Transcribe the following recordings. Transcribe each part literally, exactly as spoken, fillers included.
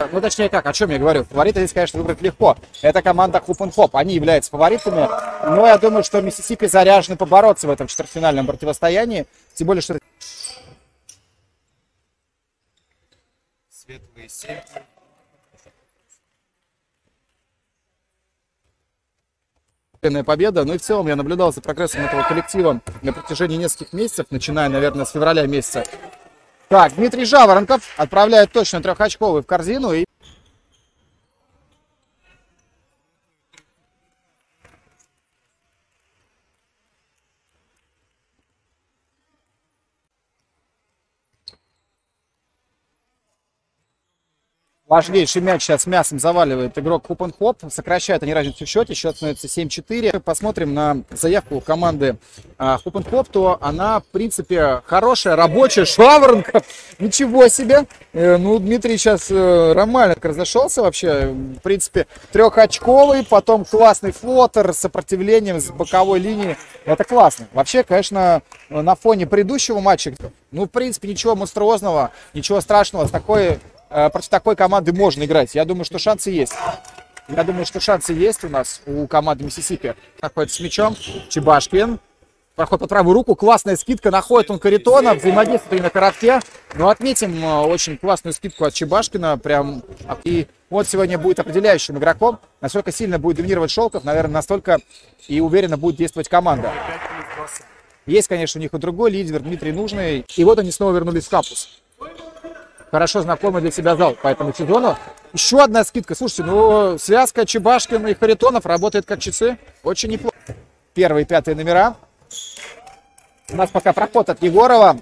Ну, точнее как, о чем я говорю. Фаворита здесь, конечно, выбрать легко. Это команда Hoop and Hop. Они являются фаворитами. Но я думаю, что Миссисипи заряжены побороться в этом четвертьфинальном противостоянии. Тем более, что... Светлые семь. Победа. Ну и в целом я наблюдал за прогрессом этого коллектива на протяжении нескольких месяцев, начиная, наверное, с февраля месяца. Так, Дмитрий Жаворонков отправляет точно трехочковый в корзину. И... Важнейший мяч сейчас мясом заваливает игрок Hoop and Hop. Сокращает они разницу в счете. Счет становится семь четыре. Посмотрим на заявку команды Hoop and Hop. То она, в принципе, хорошая, рабочая. Жаворонков. Ничего себе. Ну, Дмитрий сейчас нормально разошелся вообще. В принципе, трехочковый. Потом классный флотер с сопротивлением, с боковой линии. Это классно. Вообще, конечно, на фоне предыдущего матча, ну, в принципе, ничего монструозного, ничего страшного. С такой... Против такой команды можно играть. Я думаю, что шансы есть. Я думаю, что шансы есть у нас, у команды Миссисипи. Находится с мячом. Чебашкин. Проход под правую руку. Классная скидка. Находит он Каритона. Взаимодействие на коротке. Но отметим очень классную скидку от Чебашкина. Прям. И вот сегодня будет определяющим игроком. Насколько сильно будет доминировать Шелков, наверное, настолько и уверенно будет действовать команда. Есть, конечно, у них и другой лидер, Дмитрий Нужный. И вот они снова вернулись в кампус. Хорошо знакомый для себя зал по этому сезону. Еще одна скидка. Слушайте, ну связка Чебашкин и Харитонов работает как часы. Очень неплохо. Первые и пятые номера. У нас пока проход от Егорова.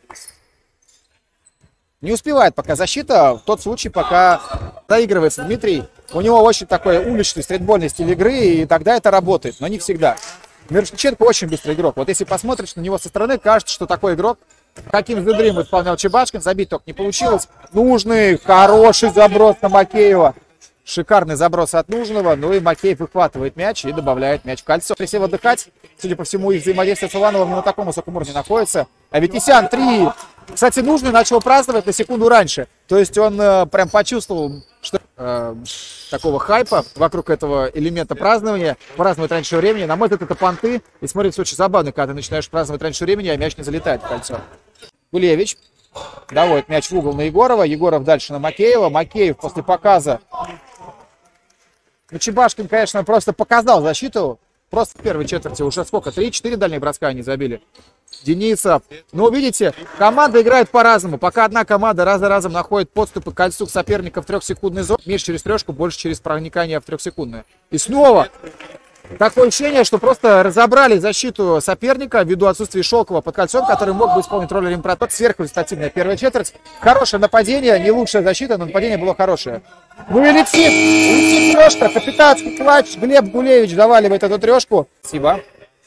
Не успевает пока защита. В тот случай, пока доигрывается Дмитрий. У него очень такой уличный стритбольный стиль игры. И тогда это работает, но не всегда. Мирошниченко очень быстрый игрок. Вот если посмотришь на него со стороны, кажется, что такой игрок. Каким задрим исполнял Чебашкин, забить только не получилось. Нужный, хороший заброс на Макеева. Шикарный заброс от Нужного. Ну и Макеев выхватывает мяч и добавляет мяч в кольцо. Присел отдыхать. Судя по всему, их взаимодействие с Улановым не на таком высоком уровне находится. А Аветисян три. Кстати, Нужный начал праздновать на секунду раньше. То есть он э, прям почувствовал, что э, такого хайпа вокруг этого элемента празднования. Праздновать раньше времени. На мой взгляд, это понты. И смотрится очень забавно, когда ты начинаешь праздновать раньше времени, а мяч не залетает в кольцо. Гулевич доводит мяч в угол на Егорова. Егоров дальше на Макеева. Макеев после показа. Ну, Чебашкин, конечно, просто показал защиту. Просто в первой четверти уже сколько? три-четыре дальних броска они забили. Денисов. Ну, видите, команда играет по-разному. Пока одна команда раз за разом находит подступы к кольцу к соперника в трехсекундной зоне. Меньше через трешку, больше через проникание в трехсекундную. И снова такое ощущение, что просто разобрали защиту соперника ввиду отсутствия Шелкова под кольцом, который мог бы исполнить роль ремпроток. Сверхрезультативная первая четверть. Хорошее нападение, не лучшая защита, но нападение было хорошее. Ну и летит, летит трешка, капитанский клатч. Глеб Гулевич доваливает эту трешку. Спасибо.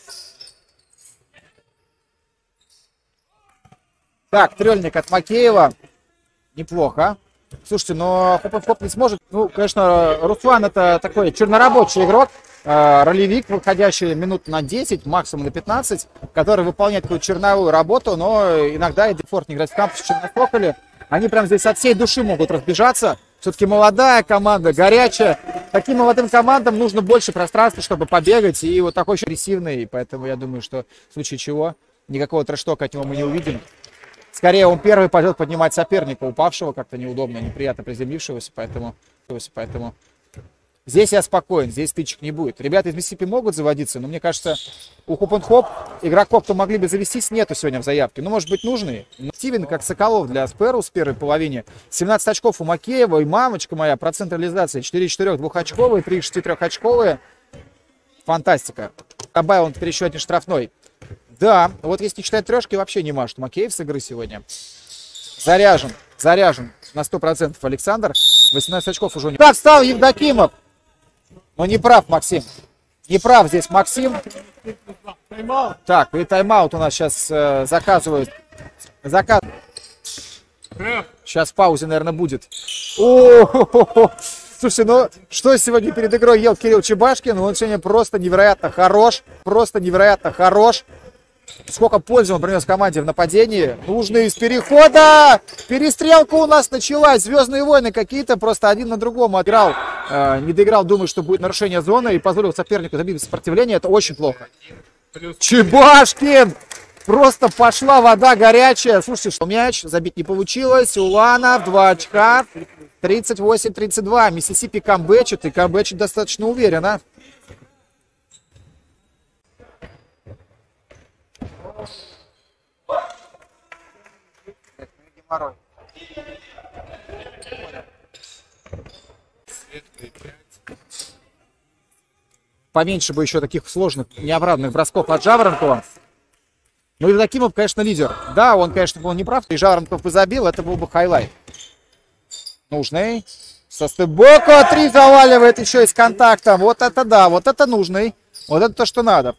Так, трельник от Макеева. Неплохо. Слушайте, но Hoop and Hop не сможет. Ну, конечно, Руслан это такой чернорабочий игрок. Ролевик, выходящий минут на десять, максимум на пятнадцать, который выполняет такую черновую работу, но иногда и комфортнее играть в кампусе, чем на Соколе. Они прям здесь от всей души могут разбежаться. Все-таки молодая команда, горячая. Таким молодым командам нужно больше пространства, чтобы побегать. И вот такой еще агрессивный. Поэтому я думаю, что в случае чего никакого трэш-тока от него мы не увидим. Скорее, он первый пойдет поднимать соперника, упавшего как-то неудобно, неприятно приземлившегося. Поэтому, поэтому здесь я спокоен, здесь стычек не будет. Ребята из Миссисипи могут заводиться, но мне кажется, у Hoop and Hop игроков, кто могли бы завестись, нету сегодня в заявке. Ну, может быть, нужные. Но Стивен, как Соколов для Сперус в первой половине. семнадцать очков у Макеева, и мамочка моя, процент реализации четыре четыре, двухочковые, три шесть трехочковые. Фантастика. Добавил он теперь еще один штрафной. Да, вот если не считать трешки, вообще не машет Макеев с игры сегодня. Заряжен, заряжен на сто процентов Александр. восемнадцать очков уже у него. Так, встал Евдокимов. Но не прав Максим. Не прав здесь Максим. Так, и тайм-аут у нас сейчас э, заказывают. Заказ. Сейчас в паузе, наверное, будет. О-хо-хо-хо. Слушайте, ну что сегодня перед игрой ел Кирилл Чебашкин? Он сегодня просто невероятно хорош. Просто невероятно хорош. сколько пользы он принес команде в нападении. Нужный из перехода. Перестрелка у нас началась. Звездные войны какие-то просто один на другом отыграл. Э, не доиграл, думаю, что будет нарушение зоны и позволил сопернику забить сопротивление. Это очень плохо. Чебашкин! Просто пошла вода горячая. Слушайте, что мяч забить не получилось. Уланов, два очка. тридцать восемь тридцать два. Миссисипи камбэчит, и камбэчит достаточно уверенно. Поменьше бы еще таких сложных, неоправданных бросков от Жаворонкова. Ну, Евдокимов, конечно, лидер. Да, он, конечно, был неправ. И Жаворонков бы забил, это был бы хайлайт. Нужный. Со стыбоку три заваливает еще и с контактом. Вот это да, вот это нужный. Вот это то, что надо.